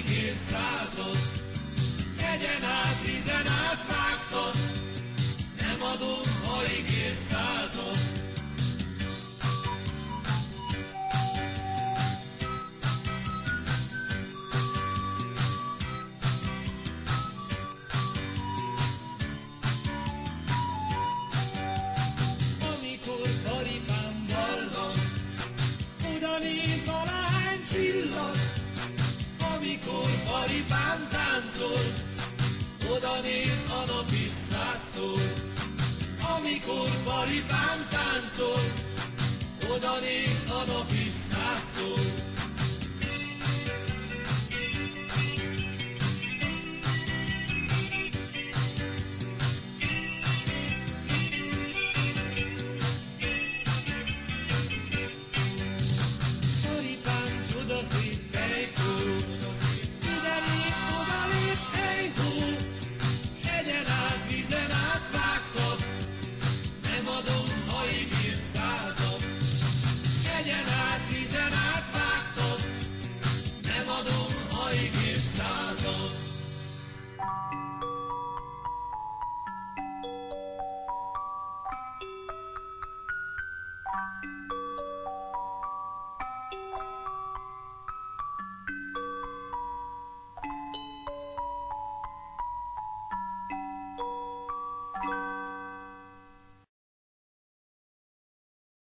ígér százat, hegyen át, vízen át vágtad, nem adom, ha ígér százat. Amikor paripám ballag, oda néz valahány csillag. Amikor paripám táncol, oda néz, a nap is százszor. Amikor paripám táncol, oda néz, a nap is százszor.